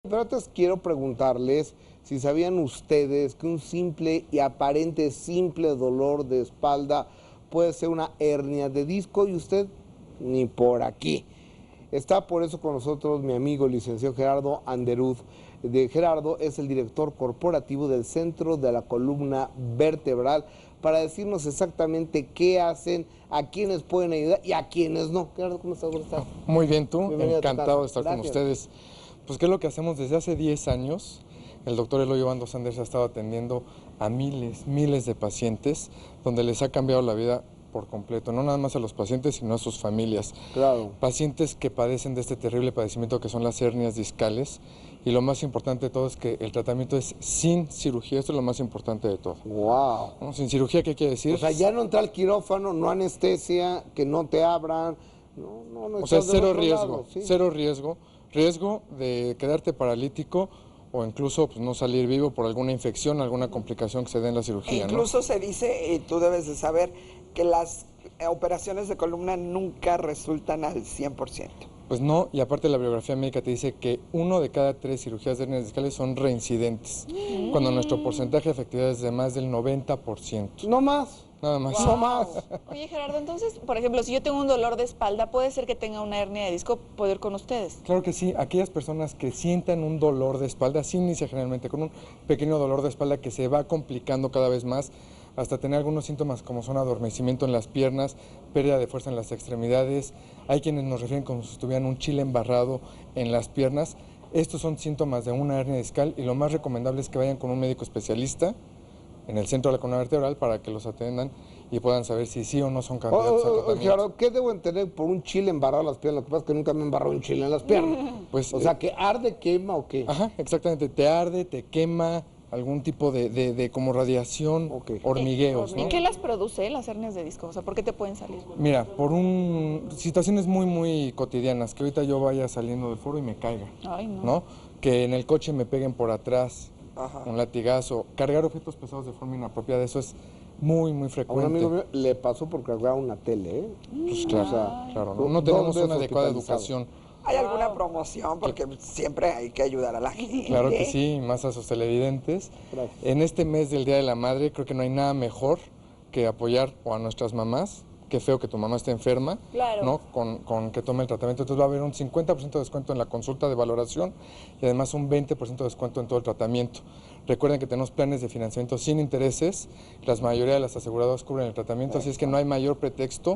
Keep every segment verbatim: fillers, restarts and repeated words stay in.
Pero antes quiero preguntarles si sabían ustedes que un simple y aparente simple dolor de espalda puede ser una hernia de disco y usted ni por aquí. Está por eso con nosotros mi amigo licenciado Gerardo Anderud. De Gerardo es el director corporativo del Centro de la Columna Vertebral para decirnos exactamente qué hacen, a quiénes pueden ayudar y a quiénes no. Gerardo, ¿cómo estás? ¿Cómo estás? Muy bien, tú. Bienvenido Encantado de estar Gracias. con ustedes. Pues, ¿qué es lo que hacemos desde hace diez años? El doctor Eloy Obando Sanders ha estado atendiendo a miles, miles de pacientes donde les ha cambiado la vida por completo, no nada más a los pacientes, sino a sus familias. Claro. Pacientes que padecen de este terrible padecimiento que son las hernias discales, y lo más importante de todo es que el tratamiento es sin cirugía. Esto es lo más importante de todo. Wow. ¿No? Sin cirugía, ¿qué quiere decir? O sea, ya no entrar al quirófano, no anestesia, que no te abran. No, no, no. O sea, estás del cero otro riesgo, lado, sí. cero riesgo, riesgo de quedarte paralítico o incluso pues, no salir vivo por alguna infección, alguna complicación que se dé en la cirugía. E incluso ¿no? se dice, y tú debes de saber, que las operaciones de columna nunca resultan al cien por ciento. Pues no, y aparte la bibliografía médica te dice que uno de cada tres cirugías de hernias discales son reincidentes, mm. cuando nuestro porcentaje de efectividad es de más del noventa por ciento. No más. Nada más. Wow. No más. Oye, Gerardo, entonces, por ejemplo, si yo tengo un dolor de espalda, ¿puede ser que tenga una hernia de disco? ¿Puedo ir con ustedes? Claro que sí. Aquellas personas que sientan un dolor de espalda, sí inicia generalmente con un pequeño dolor de espalda que se va complicando cada vez más, hasta tener algunos síntomas como son adormecimiento en las piernas, pérdida de fuerza en las extremidades. Hay quienes nos refieren como si tuvieran un chile embarrado en las piernas. Estos son síntomas de una hernia discal y lo más recomendable es que vayan con un médico especialista en el centro de la columna vertebral para que los atendan y puedan saber si sí o no son candidatos oh, oh, a tratamiento. Gerardo, ¿qué debo entender por un chile embarrado en las piernas? Lo que pasa es que nunca me embarró un chile en las piernas. Pues, o sea, ¿que arde, quema o qué? Ajá, exactamente. Te arde, te quema, algún tipo de, de, de como radiación, okay. hormigueos. ¿Y ¿no? qué las produce las hernias de disco? O sea, ¿por qué te pueden salir? Mira, por un situaciones muy, muy cotidianas, que ahorita yo vaya saliendo del foro y me caiga. Ay, no. ¿no? Que en el coche me peguen por atrás. Ajá. Un latigazo, cargar objetos pesados de forma inapropiada, eso es muy, muy frecuente. A un amigo mío le pasó por cargar una tele, ¿eh? Pues claro, o sea, claro, no, no tenemos una adecuada educación. ¿Hay alguna promoción? Porque siempre hay que ayudar a la gente. Claro que sí, más a sus televidentes. Gracias. En este mes del Día de la Madre creo que no hay nada mejor que apoyar o a nuestras mamás. Qué feo que tu mamá esté enferma, claro. ¿no? Con, con que tome el tratamiento. Entonces va a haber un cincuenta por ciento de descuento en la consulta de valoración y además un veinte por ciento de descuento en todo el tratamiento. Recuerden que tenemos planes de financiamiento sin intereses, la mayoría de las aseguradoras cubren el tratamiento, así es que no hay mayor pretexto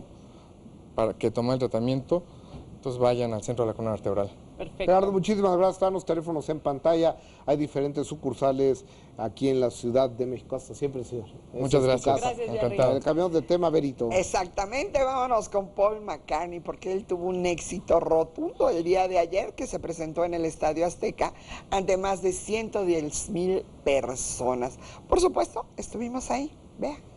para que tome el tratamiento. Entonces vayan al centro de la columna vertebral. Perfecto. Gerardo, muchísimas gracias. Están los teléfonos en pantalla. Hay diferentes sucursales aquí en la Ciudad de México. Hasta siempre, señor. Muchas gracias. Gracias, encantado. Cambiamos de tema, Berito. Exactamente, vámonos con Paul McCartney, porque él tuvo un éxito rotundo el día de ayer que se presentó en el Estadio Azteca ante más de ciento diez mil personas. Por supuesto, estuvimos ahí. Vea.